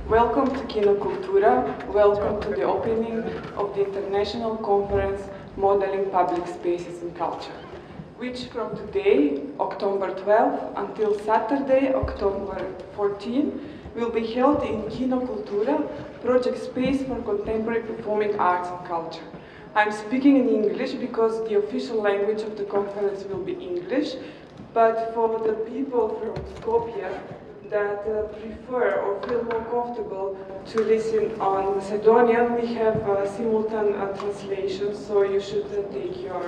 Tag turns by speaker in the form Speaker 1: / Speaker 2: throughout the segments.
Speaker 1: Welcome to Kino Kultura, welcome to the opening of the International Conference Modeling Public Spaces and Culture, which from today, October 12, until Saturday, October 14, will be held in Kino Kultura, project space for contemporary performing arts and culture. I'm speaking in English because the official language of the conference will be English, but for the people from Skopje that prefer or feel more comfortable to listen on Macedonian, we have simultaneous translation, so you should take your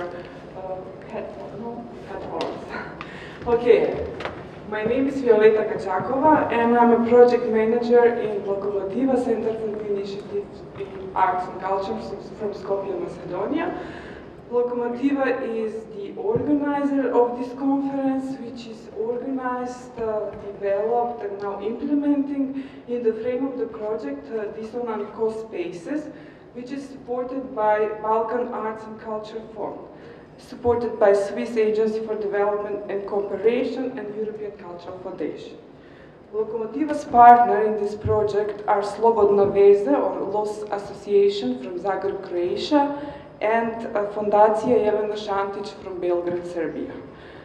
Speaker 1: headphones. Okay, my name is Violeta Kachakova, and I'm a project manager in Lokomotiva Center for Initiatives in Arts and Culture from Skopje, Macedonia. Lokomotiva is the organizer of this conference, which is organized, developed, and now implementing in the frame of the project Dissonant Co-Spaces, which is supported by Balkan Arts and Culture Fund, supported by Swiss Agency for Development and Cooperation and European Cultural Foundation. Lokomotiva's partner in this project are Slobodna Veza, or LOS Association from Zagreb, Croatia, and Fondacija Jelena Šantić from Belgrade, Serbia.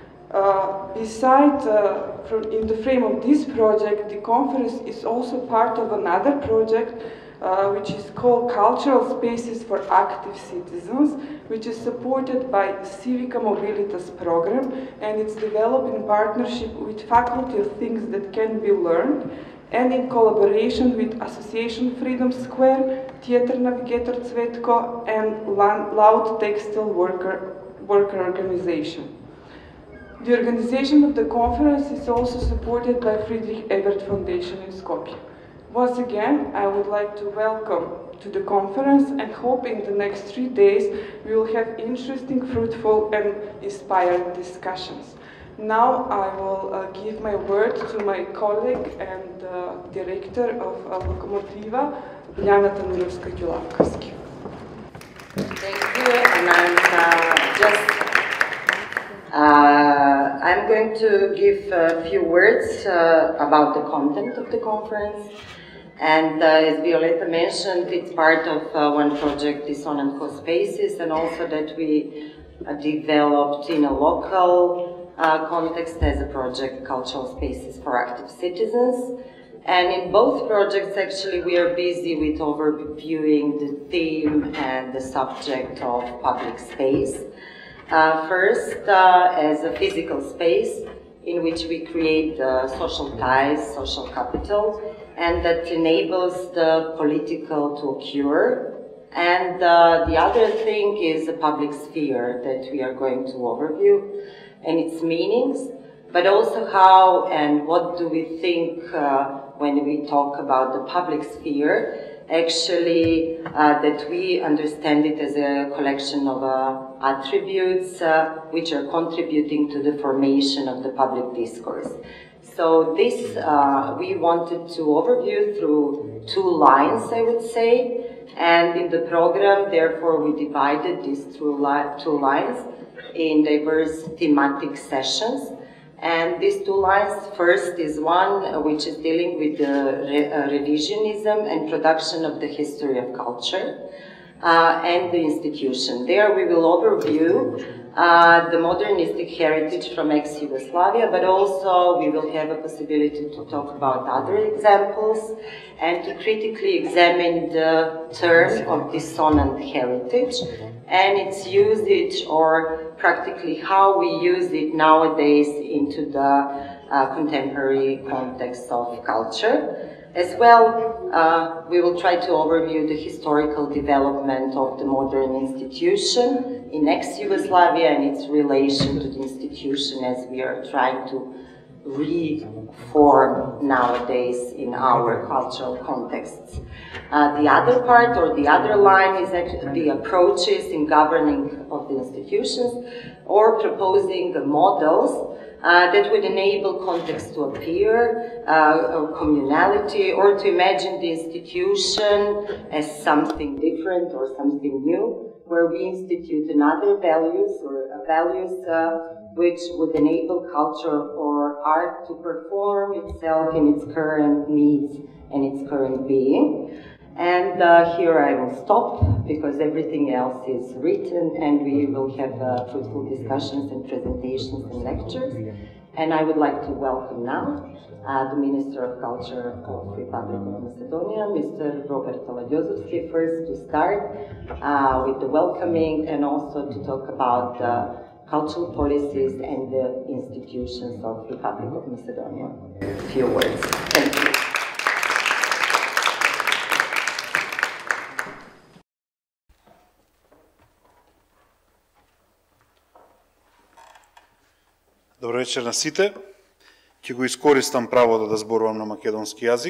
Speaker 1: In the frame of this project, the conference is also part of another project which is called Cultural Spaces for Active Citizens, which is supported by Civica Mobilitas program, and it's developed in partnership with Faculty of Things That Can Be Learned, and in collaboration with Association Freedom Square, Theater Navigator Cvetko, and Loud Textile Worker Organization. The organization of the conference is also supported by Friedrich Ebert Foundation in Skopje. Once again, I would like to welcome to the conference and hope in the next 3 days we will have interesting, fruitful, and inspiring discussions. Now I will give my word to my colleague and director of Lokomotiva, Biljana Tanurovska Kjulavkovski.
Speaker 2: Thank you, and I'm going to give a few words about the content of the conference. And as Violeta mentioned, it's part of one project, Dissonant Co-Spaces, and also that we developed in a local context as a project, Cultural Spaces for Active Citizens. And in both projects, actually, we are busy with overviewing the theme and the subject of public space. First, as a physical space in which we create social ties, social capital, and that enables the political to occur. And the other thing is the public sphere that we are going to overview and its meanings, but also how and what do we think when we talk about the public sphere, actually that we understand it as a collection of attributes which are contributing to the formation of the public discourse. So this we wanted to overview through 2 lines, I would say, and in the program, therefore, we divided these 2 lines in diverse thematic sessions. And these 2 lines, first is one which is dealing with the revisionism and production of the history of culture and the institution. There we will overview the modernistic heritage from ex-Yugoslavia, but also we will have a possibility to talk about other examples and to critically examine the term of dissonant heritage and its usage, or practically how we use it nowadays into the contemporary context of culture. As well, we will try to overview the historical development of the modern institution in ex-Yugoslavia and its relation to the institution as we are trying to reform nowadays in our cultural contexts. The other part, or the other line, is actually the approaches in governing of the institutions, or proposing the models that would enable context to appear, or communality, or to imagine the institution as something different or something new, where we institute another values or values which would enable culture or art to perform itself in its current needs and its current being. And here I will stop because everything else is written and we will have fruitful discussions and presentations and lectures. And I would like to welcome now the Minister of Culture of Republic of Macedonia, Mr. Robert Alagjozovski, first to start with the welcoming and also to talk about the cultural policies and the institutions of Republic of Macedonia. A few words. Thank you.
Speaker 3: Добро вечер на сите. Ќе го искористам правото да зборувам на македонски јазик.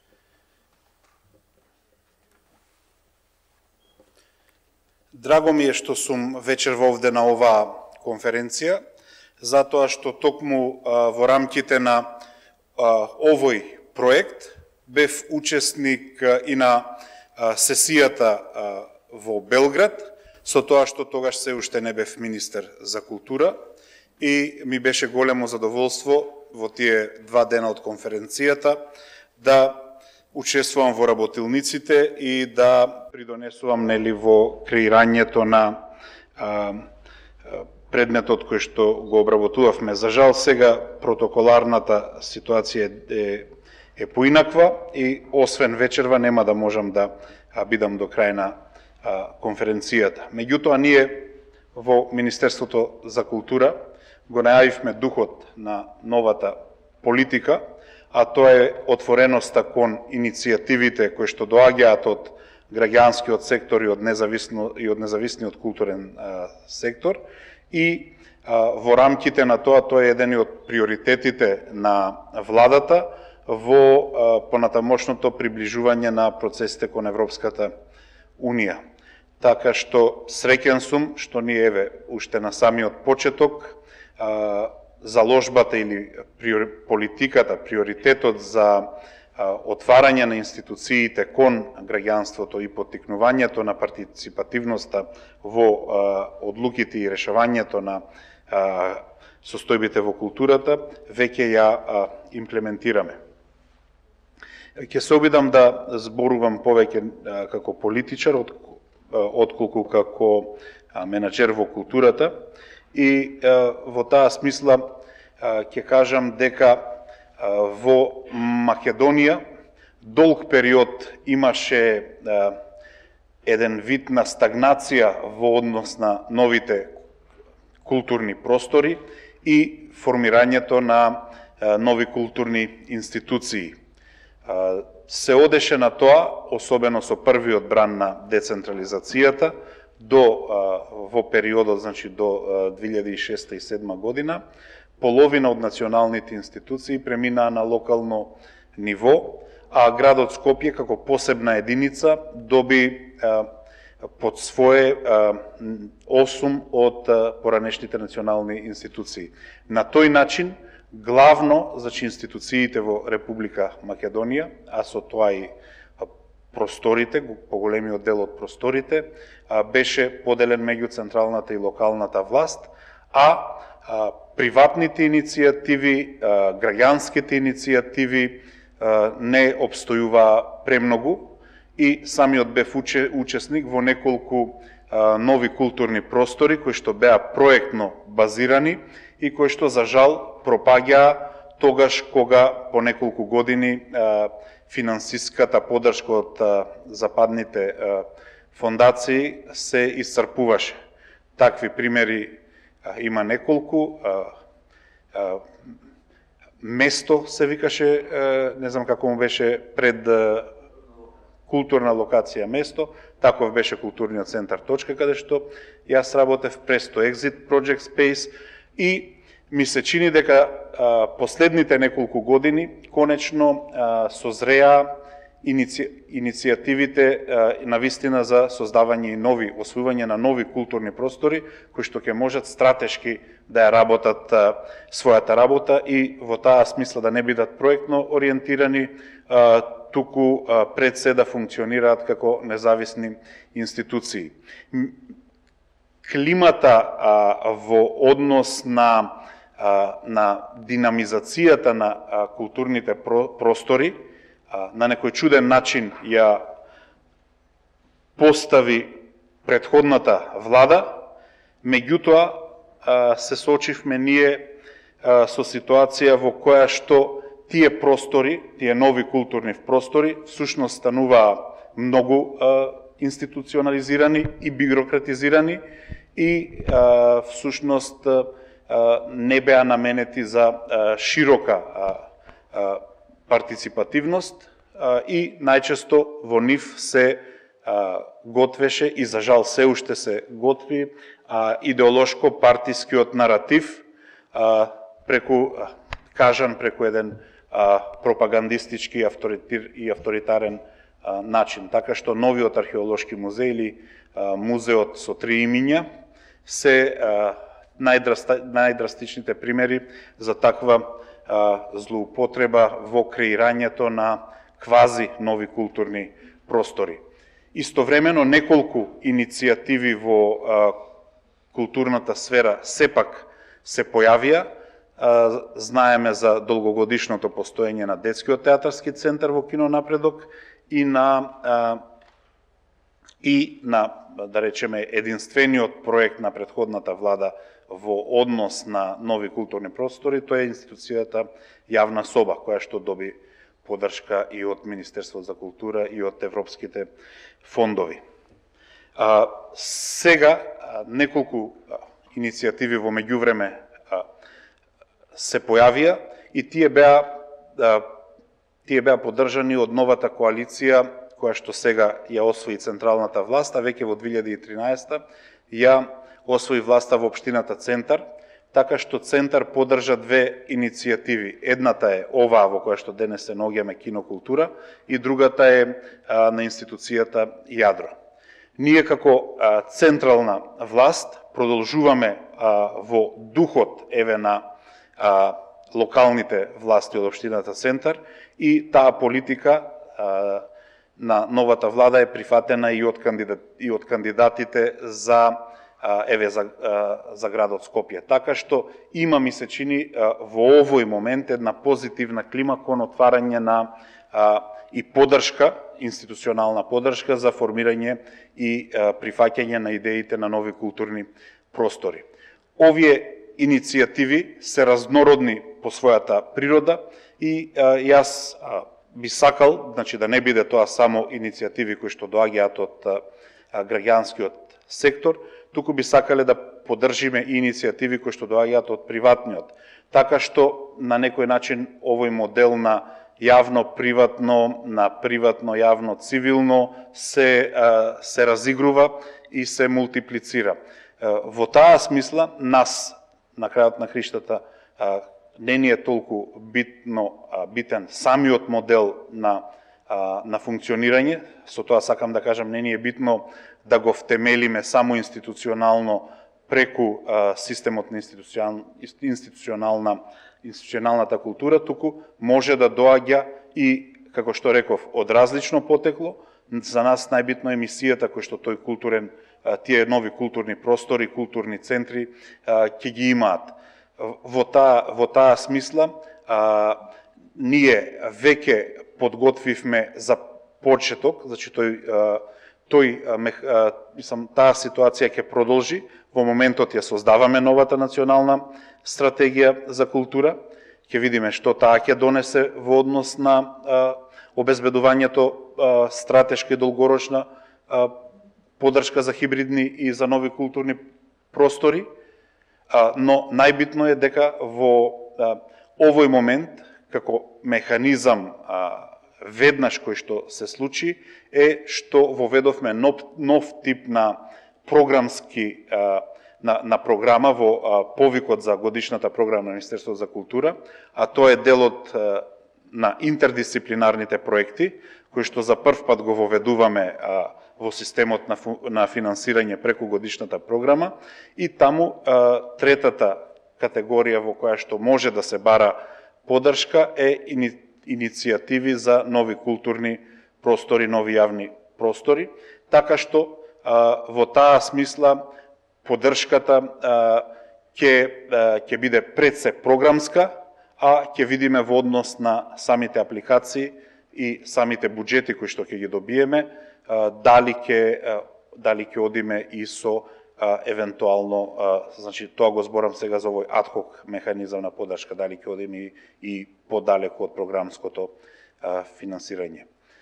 Speaker 3: Драго ми е што сум вечер вовде на оваа конференција, затоа што токму во рамките на овој проект бев учесник и на сесијата во Белград, со тоа што тогаш се уште не бев министер за култура, и ми беше големо задоволство во тие 2 дена од конференцијата да учествувам во работилниците и да придонесувам во креирањето на предметот кој што го обработувавме. За жал сега протоколарната ситуација е поинаква и освен вечерва нема да можам да бидам до крај на конференцијата. Меѓутоа ние во Министерството за култура го најавивме духот на новата политика, а тоа е отвореноста кон иницијативите кои што доаѓаат од граѓанскиот сектор и од независниот културен сектор. И во рамките на тоа е еден од приоритетите на владата во понатамошното приближување на процесите кон Европската Унија. Така што среќен сум што ние уште на самиот почеток заложбата или политиката, приоритетот за отварање на институциите кон граѓанството и поттикнувањето на партиципативноста во одлуките и решавањето на состојбите во културата, веќе ја имплементираме. Ќе се обидам да зборувам повеќе како политичар, отколку како менаџер во културата. И во таа смисла ќе кажам дека во Македонија долг период имаше еден вид на стагнација во однос на новите културни простори и формирањето на нови културни институции. Се одеше на тоа, особено со првиот бран на децентрализацијата, во периодот, значи до 2006 и 2007 година, половина од националните институции преминаа на локално ниво, а градот Скопје како посебна единица доби под свое 8 од поранешните национални институции. На тој начин, главно, значи институциите во Република Македонија, а со тоа и просторите, поголемиот дел од просторите, беше поделен меѓу централната и локалната власт, а приватните иницијативи, граѓанските иницијативи не обстојуваа премногу и самиот бев учесник во неколку нови културни простори кои што беа проектно базирани и кои што за жал пропаѓаа тогаш кога по неколку години финансиската поддршка од западните фондации се исцрпуваше. Такви примери има неколку. Место се викаше, не знам како му беше пред културна локација место, таков беше културниот центар точка каде што јас работев, Престо Exit Project Space, и ми се чини дека последните неколку години конечно созреа иницијативите на вистина за создавање и нови, освојување на нови културни простори кои што ќе можат стратешки да ја работат својата работа и во таа смисла да не бидат проектно ориентирани, туку пред се да функционираат како независни институции. Климата во однос на на динамизацијата на културните простори, на некој чуден начин ја постави претходната влада, меѓутоа се соочивме ние со ситуација во која што тие простори, тие нови културни простори, всушност стануваа многу институционализирани и бюрократизирани и всушност не беа наменети за широка партиципативност и најчесто во нив се готвеше и за жал се уште се готви идеолошко партискиот наратив преку еден пропагандистички и авторитарен начин. Така што новиот археолошки музеј или музеот со 3 имиња се најдрастичните примери за таква злоупотреба во креирањето на квази нови културни простори. Истовремено неколку иницијативи во културната сфера сепак се појавија. Знаеме за долгогодишното постоење на детскиот театарски центар во Кино Напредок и на да речеме единствениот проект на претходната влада во однос на нови културни простори, тоа е институцијата Јавна соба, која што доби поддршка и од Министерството за култура и од европските фондови. Сега неколку иницијативи во меѓувреме се појавија и тие беа поддржани од новата коалиција која што сега ја освои централната власт, а веќе во 2013 ја освои власта во општината Центар, така што Центар поддржа 2 иницијативи. Едната е оваа во која што денес се наоѓаме Кino Kultura и другата е на институцијата Јадро. Ние како централна власт продолжуваме во духот на локалните власти од општината Центар и таа политика на новата влада е прифатена и од кандидатите за градот Скопје. Така што има, ми се чини, во овој момент една позитивна клима кон отварање на и поддршка, институционална поддршка за формирање и прифаќање на идеите на нови културни простори. Овие иницијативи се разнородни по својата природа и јас би сакал, значи да не биде тоа само иницијативи кои што доаѓаат од граѓанскиот сектор, туку би сакале да поддржиме и иницијативи кои што доаѓаат од приватниот. Така што на некој начин овој модел на јавно-приватно, на приватно-јавно-цивилно се разигрува и се мултиплицира. Во таа смисла, нас, на крајот на криштата, не ни е толку битен самиот модел на функционирање. Со тоа сакам да кажам, не ни е битно да го втемелиме само институционално преку системот на институционалната култура, туку може да доаѓа и, како што реков, од различно потекло. За нас најбитно е мисијата кој што тие нови културни простори, културни центри ќе ги имаат. Во таа смисла, ние веќе подготвивме за почеток, значи таа ситуација ќе продолжи. Во моментот ја создаваме новата национална стратегија за култура. Ќе видиме што таа ќе донесе во однос на обезбедувањето стратешка и долгорочна поддршка за хибридни и за нови културни простори, но најбитно е дека во овој момент, како механизам веднаш кој што се случи, е што воведовме нов тип на програмски на програма во повикот за годишната програма на Министерството за култура, а тоа е делот на интердисциплинарните проекти, кои што за прв пат го воведуваме во системот на финансирање преку годишната програма, и таму третата категорија во која што може да се бара поддршка е иницијативи за нови културни простори, нови јавни простори, така што во таа смисла поддршката ќе биде пред се програмска, а ќе видиме во однос на самите апликации и самите буџети кои што ќе ги добиеме, дали ќе одиме и со евентуално, значи тоа го зборам сега за овој адхок механизам на поддршка, дали ќе одиме и подалеку од програмското финансирање.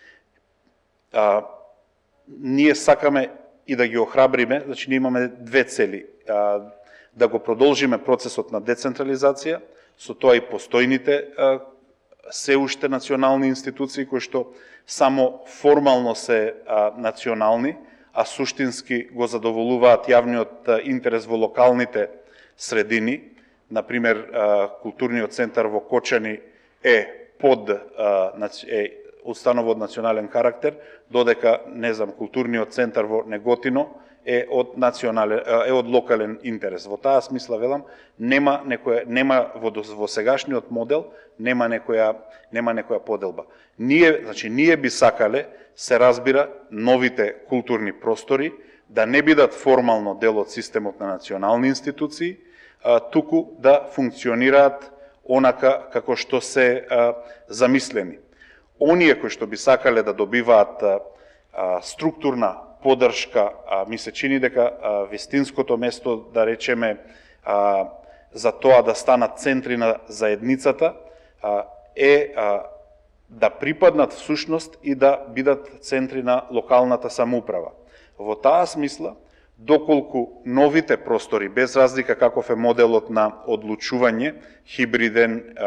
Speaker 3: Ние сакаме и да ги охрабриме, значи ние имаме две цели, да го продолжиме процесот на децентрализација, со тоа и постојните се уште национални институции кои што само формално се национални, а суштински го задоволуваат јавниот интерес во локалните средини. Например, културниот центар во Кочани е установа од национален карактер, додека, не знам, културниот центар во Неготино е од локален интерес. Во таа смисла велам, нема во сегашниот модел нема некоја поделба. Ние би сакале, се разбира, новите културни простори да не бидат формално дел од системот на национални институции, туку да функционираат онака како што се замислени. Оние кои што би сакале да добиваат структурна поддршка, ми се чини дека вистинското место, да речеме, за тоа да станат центри на заедницата, е да припаднат всушност и да бидат центри на локалната самоуправа. Во таа смисла, доколку новите простори, без разлика каков е моделот на одлучување, хибриден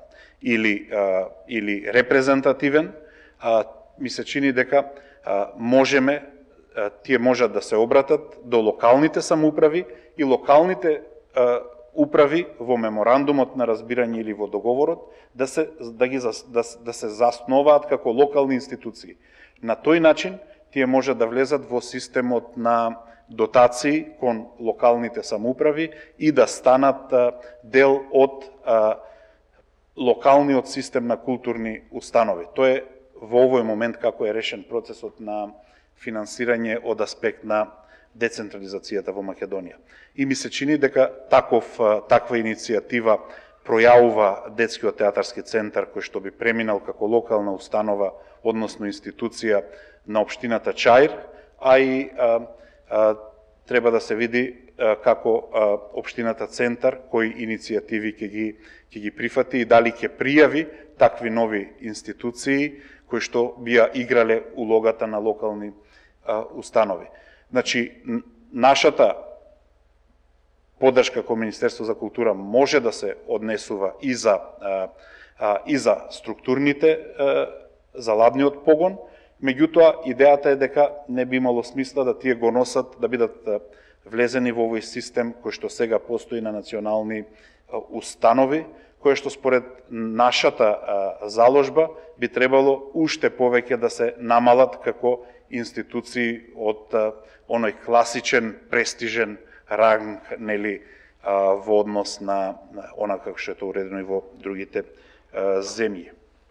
Speaker 3: или репрезентативен, ми се чини дека тие можат да се обратат до локалните самоуправи и локалните управи во меморандумот на разбирање или во договорот да се засноваат како локални институции. На тој начин тие можат да влезат во системот на дотации кон локалните самоуправи и да станат дел од локалниот систем на културни установи. Тоа е во овој момент како е решен процесот на финансирање од аспект на децентрализацијата во Македонија. И ми се чини дека таква иницијатива пројавува детскиот театарски центар кој што би преминал како локална установа, односно институција на општината Чаир, а и треба да се види како општината Центар кои иницијативи ќе ги прифати и дали ќе пријави такви нови институции кои што би играле улогата на локални установи. Значи, нашата поддршка кон Министерство за култура може да се однесува и за структурните, за ладниот погон, меѓутоа идејата е дека не би имало смисла да тие го носат, да бидат влезени во овој систем кој што сега постои на национални установи, кој што според нашата заложба би требало уште повеќе да се намалат како институции од оној класичен, престижен ранг, нели, во однос на онака како што е тоа уредено и во другите земји.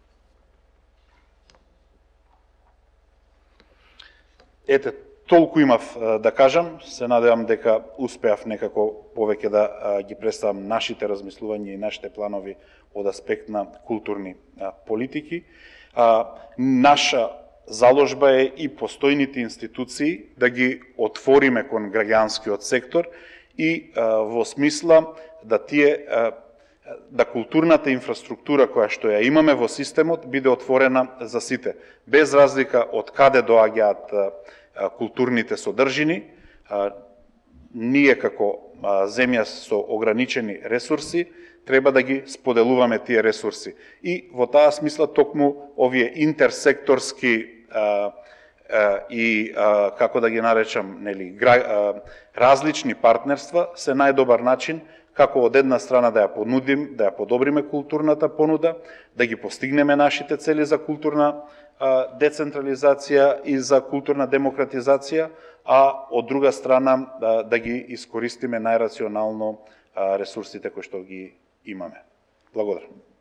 Speaker 3: Ете, толку имав да кажам, се надевам дека успеав некако повеќе да ги представам нашите размислувања и нашите планови од аспект на културни политики. Наша заложба е и постојните институции да ги отвориме кон граѓанскиот сектор и во смисла да културната инфраструктура која што ја имаме во системот биде отворена за сите, без разлика од каде доаѓаат културните содржини. Ние како земја со ограничени ресурси треба да ги споделуваме тие ресурси. И во таа смисла токму овие интерсекторски и како да ги наречам, нели, различни партнерства се најдобар начин како од една страна да ја понудим, да ја подобриме културната понуда, да ги постигнеме нашите цели за културна децентрализација и за културна демократизација, а од друга страна да ги искористиме најрационално ресурсите кои што ги имаме. Благодарам.